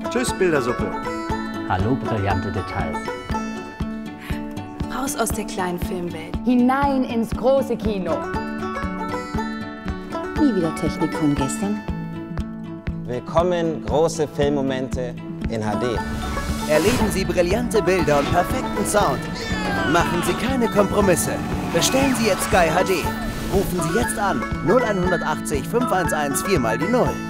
Tschüss, Bildersuppe. Hallo, brillante Details. Raus aus der kleinen Filmwelt. Hinein ins große Kino. Nie wieder Technik von gestern. Willkommen, große Filmmomente in HD. Erleben Sie brillante Bilder und perfekten Sound. Machen Sie keine Kompromisse. Bestellen Sie jetzt Sky HD. Rufen Sie jetzt an 0180 511 4 mal die 0.